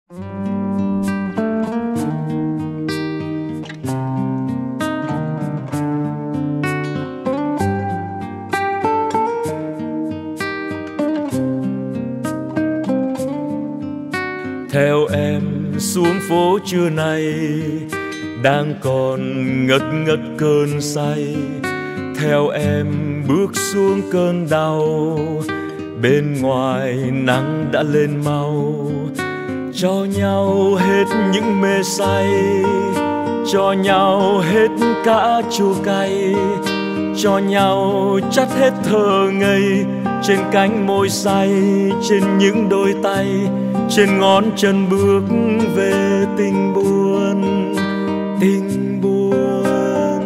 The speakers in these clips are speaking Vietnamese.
Theo em xuống phố trưa nay, đang còn ngất ngất cơn say. Theo em bước xuống cơn đau, bên ngoài nắng đã lên mau. Cho nhau hết những mê say, cho nhau hết cả chua cay, cho nhau chắt hết thơ ngây. Trên cánh môi say, trên những đôi tay, trên ngón chân bước về tình buồn, tình buồn.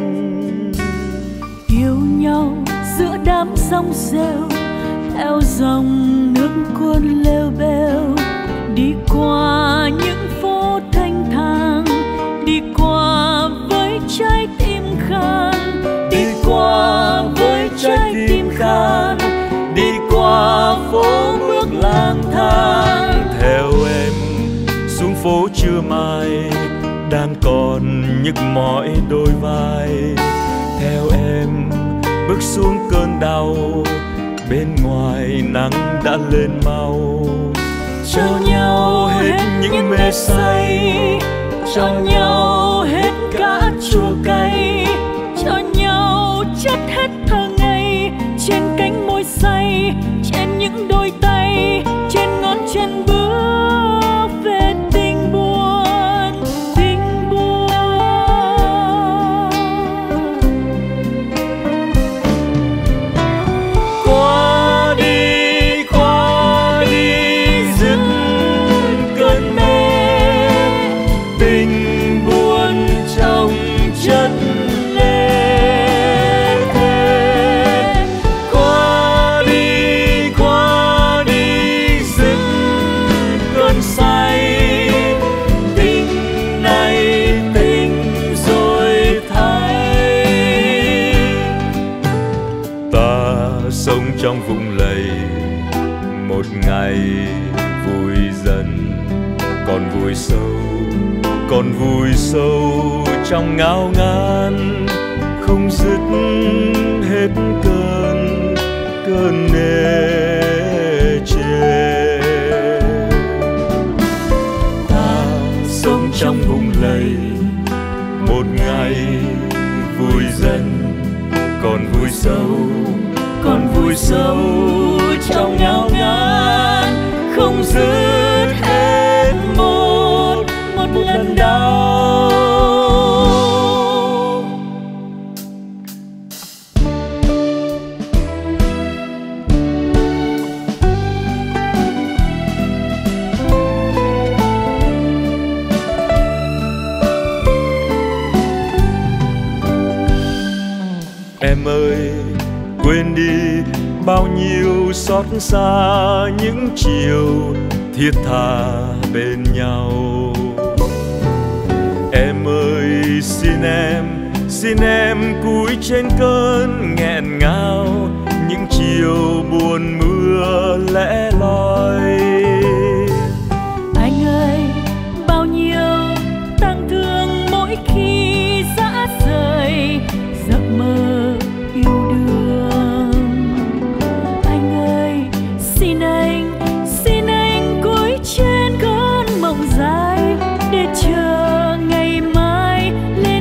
Yêu nhau giữa đám sóng rêu, theo dòng nước cuốn lêu bêu. Đi qua những phố thanh thang, đi qua với trái tim khan, đi qua với trái tim khan, đi qua phố bước lang thang. Theo em xuống phố trưa mai, đang còn nhức mỏi đôi vai. Theo em bước xuống cơn đau, bên ngoài nắng đã lên mau. Cho nhau hết những mê say, cho nhau hết cả chua cay, cho nhau chất hết thơ ngây. Trên cánh môi say, trên những đôi tay, trên ngón chân bước về tình buồn, tình buồn. Qua đi dứt cơn mê, tình buồn trong chất lên. Qua đi dứt cơn say, tình này tình rồi thay. Ta sống trong vùng lầy, một ngày vui dần, còn vui sâu trong ngao ngán. Không dứt hết cơn nề chê. Ta sống trong vùng lầy, một ngày vui dần, còn vui sâu trong ngao ngán. Không dứt hết một lần đau. Em ơi, quên đi bao nhiêu xót xa những chiều thiết tha bên nhau. Em ơi, xin em cúi trên cơn nghẹn ngào, những chiều buồn mưa lẻ loi. Anh ơi, bao nhiêu tang thương mỗi khi dã rời giấc mơ yêu đương. Anh ơi, xin anh cúi trên cơn mộng dài để chờ ngày mai lên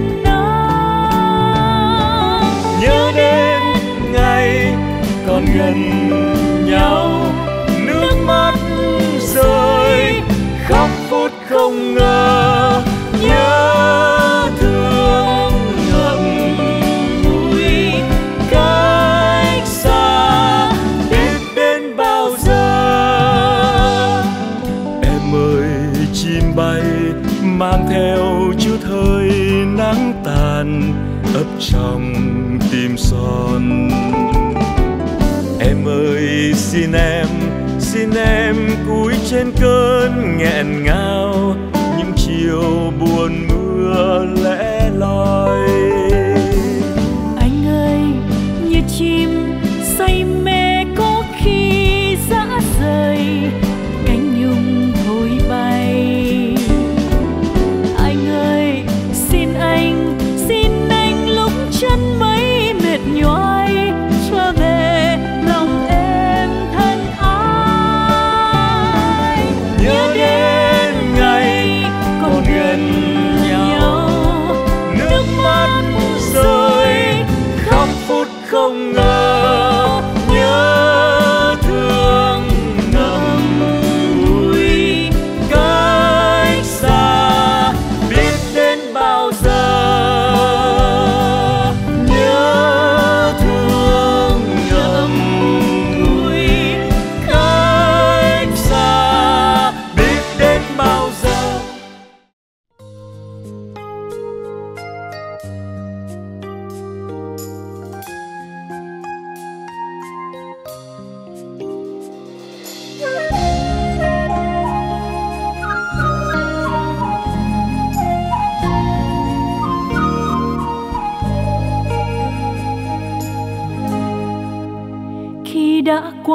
nắng. Nhớ đến ngày còn gần nhau, nước mắt rơi khóc phút không ngờ. Nhớ thương ngậm ngùi cách xa, biết đến bao giờ. Em ơi, chim bay mang theo chút hơi nắng tàn ấp trong tim son. Em ơi, xin em cúi trên cơn nghẹn ngào, những chiều buồn mưa lẻ loi. Anh ơi, như chim say mê có khi dã rời, cánh nhung thôi bay.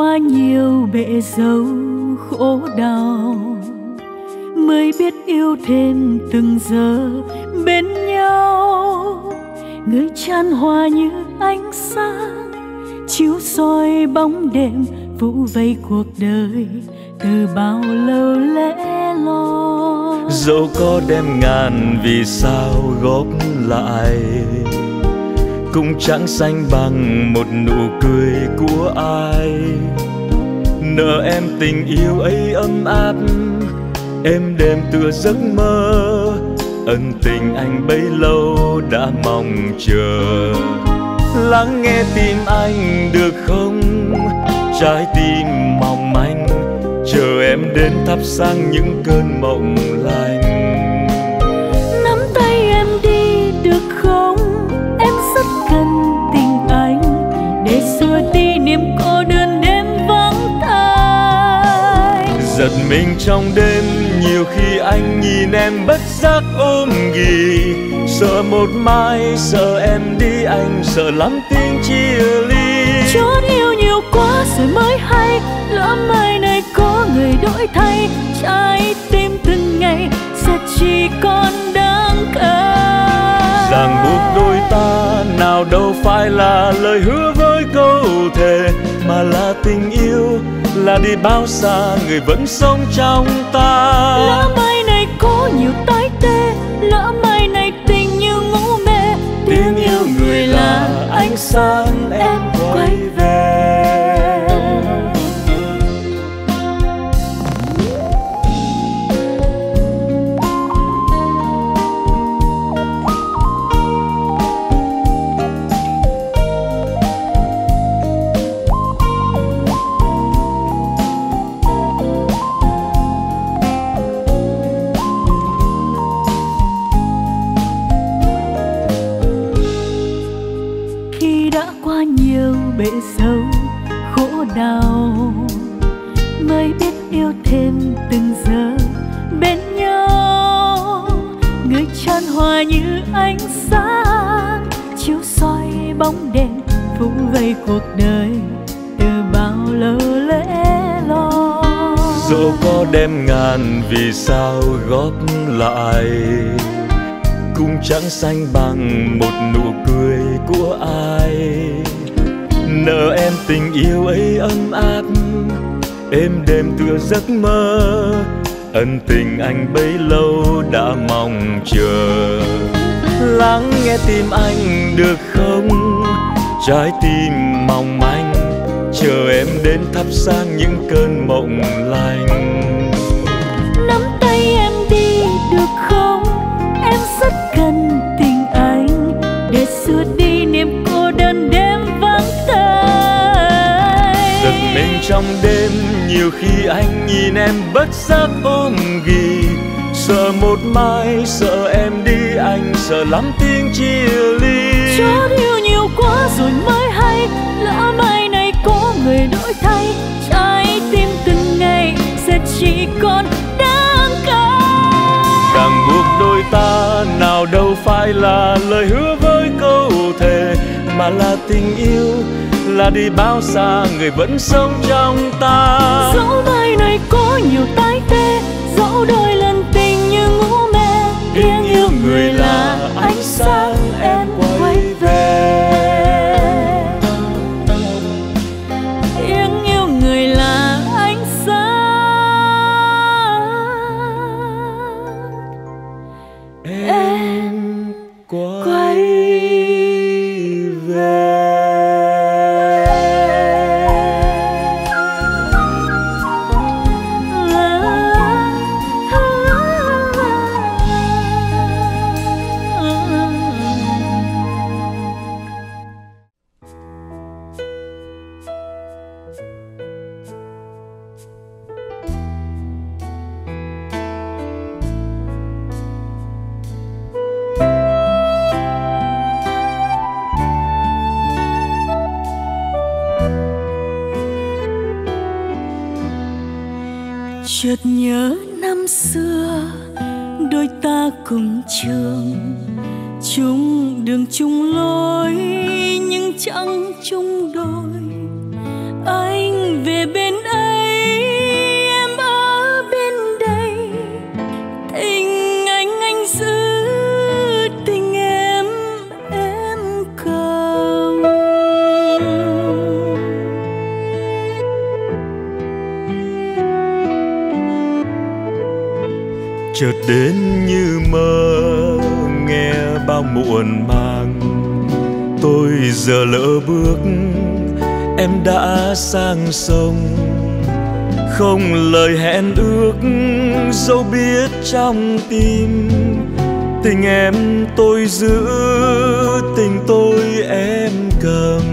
qua nhiều bể dâu khổ đau mới biết yêu thêm từng giờ bên nhau. Người chan hòa như ánh sáng chiếu soi bóng đêm phủ vây cuộc đời từ bao lâu lẽ loi. Dẫu có đem ngàn vì sao góp lại cũng chẳng sánh bằng một nụ cười của ai. Nợ em tình yêu ấy ấm áp êm đềm tựa giấc mơ, ân tình anh bấy lâu đã mong chờ. Lắng nghe tim anh được không, trái tim mong manh chờ em đến thắp sáng những cơn mộng lành. Nắm tay em đi được không, em rất cần tình anh để xua đi niềm cô đơn đêm vắng tay. Giật mình trong đêm nhiều khi anh nhìn em bất giác ôm ghì, sợ một mai sợ em đi anh sợ lắm tiếng chia ly. Chót yêu nhiều quá rồi mới hay, lỡ mai này có người đổi thay, trái tim từng ngày sẽ chỉ còn đắng cay. Ràng buộc đôi ta nào đâu phải là lời hứa với câu thề, mà là tình yêu, là đi bao xa người vẫn sống trong ta. Lỡ mai này có nhiều tái tê, lỡ mai này tình như ngủ mê, tiếng yêu người là ánh sáng em quay về. bể dâu khổ đau mới biết yêu thêm từng giờ bên nhau. Người chan hòa như ánh sáng chiếu soi bóng đêm phủ vây cuộc đời từ bao lâu lẽ loi. Dẫu có đem ngàn vì sao góp lại cũng chẳng sánh bằng một nụ cười của ai. Nợ em tình yêu ấy ấm áp êm đềm tựa giấc mơ, ân tình anh bấy lâu đã mong chờ. Lắng nghe tim anh được không, trái tim mong manh chờ em đến thắp sáng những cơn mộng lành. Nắm tay em đi được không, em rất cần tình anh để xua đi niềm cô đơn đêm vắng tay. Giật mình trong đêm nhiều khi anh nhìn em bất giác ôm ghì, sợ một mai sợ em đi anh sợ lắm tiếng chia ly. Chót yêu nhiều quá rồi mới hay, lỡ mai này có người đổi thay, trái tim từng ngày sẽ chỉ còn đắng cay. Ràng buộc đôi ta nào đâu phải là lời hứa với câu thề, mà là tình yêu, là đi bao xa người vẫn sống trong ta. Dẫu mai này có nhiều tái tê, dẫu đôi lần tình như ngủ mê, tiếng yêu người là ánh sáng em quay về. Tiếng yêu người là ánh sáng em quay về. Chợt nhớ năm xưa đôi ta cùng trường, chung đường chung lối nhưng chẳng chung đôi. Anh về chợt đến như mơ, nghe bao muộn màng. Tôi giờ lỡ bước, em đã sang sông. Không lời hẹn ước, dẫu biết trong tim. Tình em tôi giữ, tình tôi em cầm.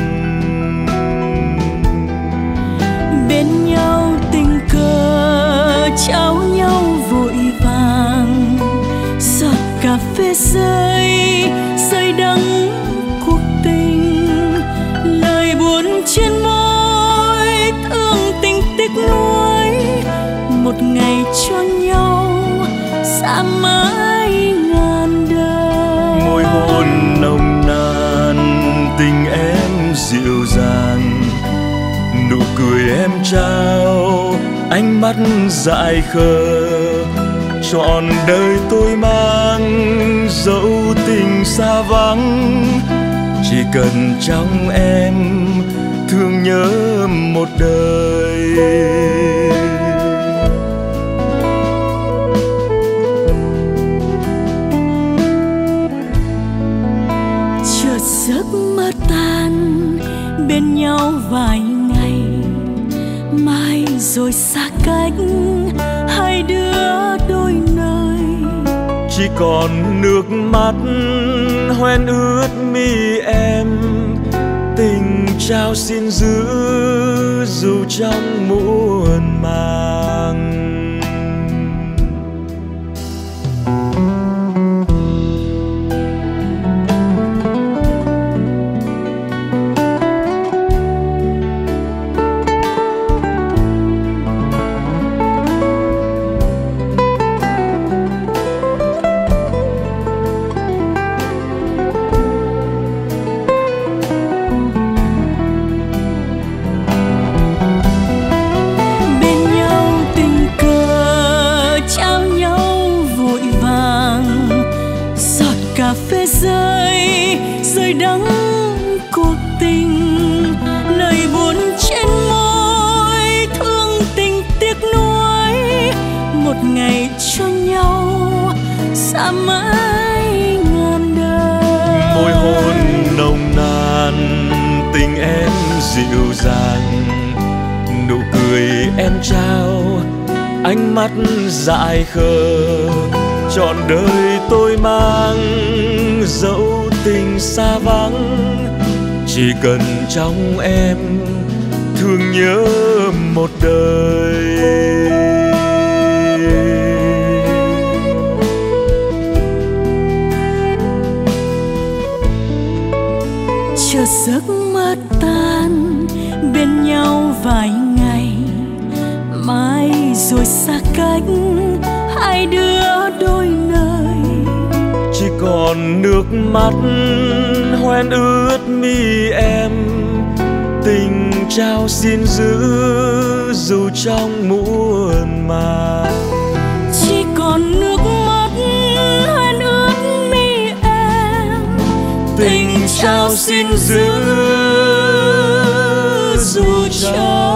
Bên nhau tình cờ trao nhau vội vàng, giọt cà phê rơi rơi đắng cuộc tình. Lời buồn trên môi, thương tình tiếc nuối. Một ngày cho nhau xa mãi ngàn đời. Môi hôn nồng nàn, tình em dịu dàng. Nụ cười em trao, ánh mắt dại khờ. Trọn đời tôi mang, dẫu tình xa vắng. Chỉ cần trong em thương nhớ một đời. Chợt giấc mơ tan, bên nhau vài ngày, mai rồi xa cách, hai đứa đôi nơi. Chỉ còn nước mắt hoen ướt mi em. Tình trao xin giữ, dù trong muôn màng. Cà phê rơi rơi đắng cuộc tình. Lời buồn trên môi, thương tình tiếc nuối. Một ngày cho nhau xa mãi ngàn đời. Môi hôn nồng nàn, tình em dịu dàng. Nụ cười em trao, ánh mắt dại khờ. Trọn đời tôi mang, dẫu tình xa vắng. Chỉ cần trong em thương nhớ một đời. Chợt giấc mơ tan, bên nhau vài ngày, mai rồi xa cách, hai đứa đôi nơi. Chỉ còn nước mắt hoen ướt mi em. Tình trao xin giữ, dù trong muôn màng. Chỉ còn nước mắt hoen ướt mi em. Tình trao xin giữ, dù trong